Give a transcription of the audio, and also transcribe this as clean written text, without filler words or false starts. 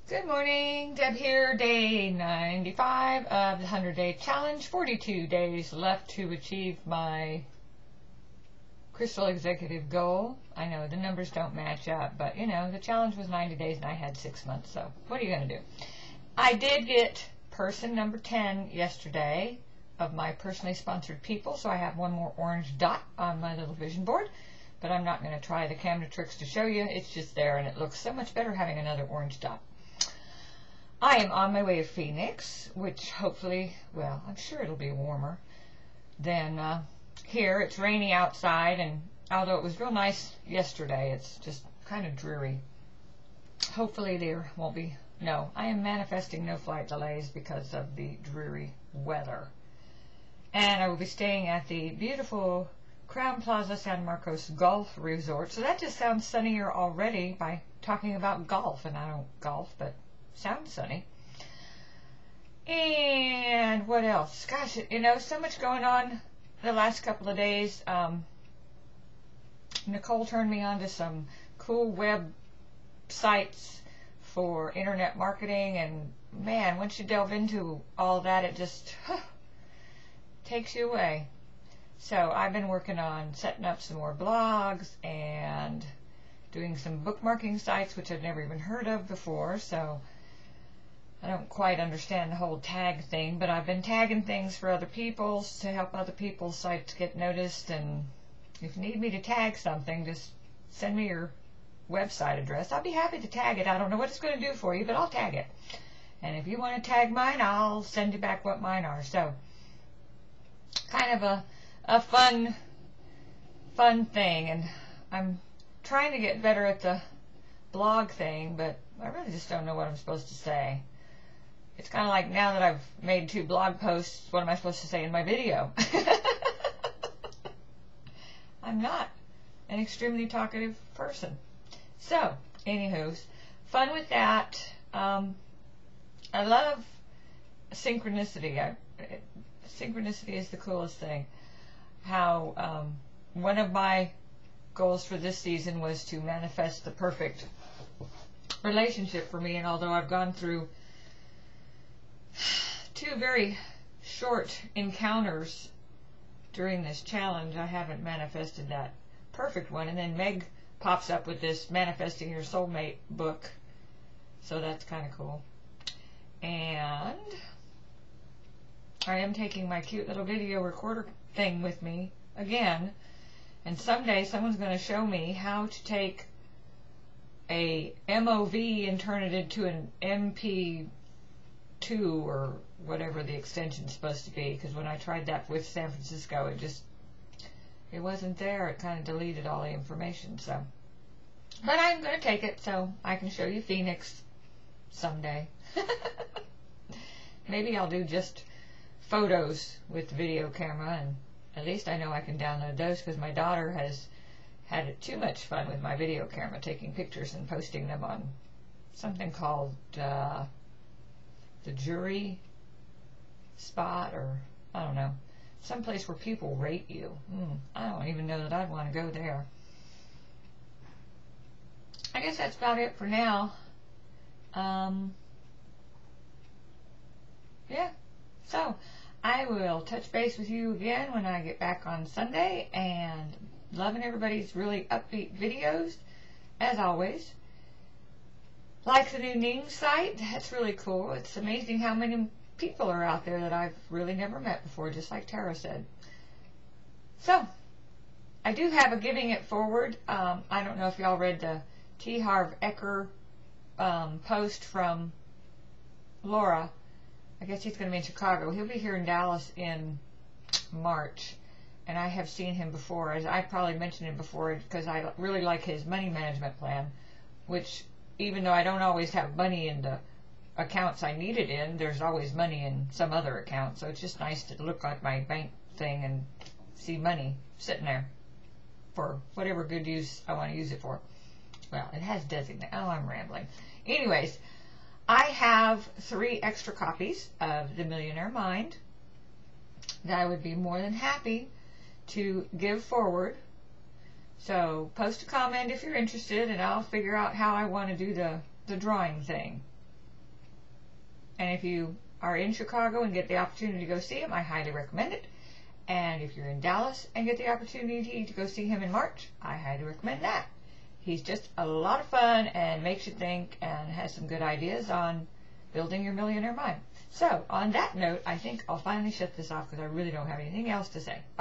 Good morning, Deb here, day 95 of the 100-day challenge. 42 days left to achieve my crystal executive goal. I know the numbers don't match up, but you know, the challenge was 90 days and I had 6 months, so what are you going to do? I did get person number 10 yesterday of my personally sponsored people, so I have one more orange dot on my little vision board, but I'm not going to try the camera tricks to show you. It's just there, and it looks so much better having another orange dot. I am on my way to Phoenix, which hopefully, well, I'm sure it'll be warmer than here. It's rainy outside, and although it was real nice yesterday, it's just kind of dreary. Hopefully there won't be, no, I am manifesting no flight delays because of the dreary weather. And I will be staying at the beautiful Crown Plaza San Marcos Golf Resort. So that just sounds sunnier already by talking about golf, and I don't golf, but sounds sunny. And what else? Gosh, you know, so much going on the last couple of days. Nicole turned me on to some cool web sites for internet marketing, and man, once you delve into all that, it just takes you away. So I've been working on setting up some more blogs and doing some bookmarking sites, which I've never even heard of before, so I don't quite understand the whole tag thing, but I've been tagging things for other people to help other people's sites get noticed. And if you need me to tag something, just send me your website address. I'll be happy to tag it. I don't know what it's going to do for you, but I'll tag it. And if you want to tag mine, I'll send you back what mine are. So kind of a fun thing. And I'm trying to get better at the blog thing, but I really just don't know what I'm supposed to say. It's kind of like, now that I've made 2 blog posts, what am I supposed to say in my video? I'm not an extremely talkative person. So, anywho's, fun with that. I love synchronicity. Synchronicity is the coolest thing. How one of my goals for this season was to manifest the perfect relationship for me, and although I've gone through 2 very short encounters during this challenge, I haven't manifested that perfect one. And then Meg pops up with this Manifesting Your Soulmate book, so that's kind of cool. And I am taking my cute little video recorder thing with me again, and someday someone's going to show me how to take a MOV and turn it into an MP2 or whatever the extension's supposed to be, because when I tried that with San Francisco, it wasn't there. It kind of deleted all the information. So, but I'm going to take it so I can show you Phoenix someday. Maybe I'll do just photos with the video camera, and at least I know I can download those, because my daughter has had too much fun with my video camera, taking pictures and posting them on something called the jury spot, or I don't know, someplace where people rate you. I don't even know that I'd want to go there. I guess that's about it for now. Yeah, so I will touch base with you again when I get back on Sunday, and loving everybody's really upbeat videos, as always. Like the new Ning site, that's really cool. It's amazing how many people are out there that I've really never met before, just like Tara said. So, I do have a Giving It Forward. I don't know if y'all read the T. Harv Eker post from Laura. I guess he's going to be in Chicago. He'll be here in Dallas in March. And I have seen him before. As I probably mentioned him before, because I really like his money management plan, which, even though I don't always have money in the accounts I need it in, there's always money in some other account. So it's just nice to look at my bank thing and see money sitting there for whatever good use I want to use it for. Well, it has designated. Oh, I'm rambling. Anyways, I have 3 extra copies of The Millionaire Mind that I would be more than happy to give forward. So post a comment if you're interested, and I'll figure out how I want to do the drawing thing. And if you are in Chicago and get the opportunity to go see him, I highly recommend it. And if you're in Dallas and get the opportunity to go see him in March, I highly recommend that. He's just a lot of fun and makes you think and has some good ideas on building your millionaire mind. So, on that note, I think I'll finally shut this off because I really don't have anything else to say.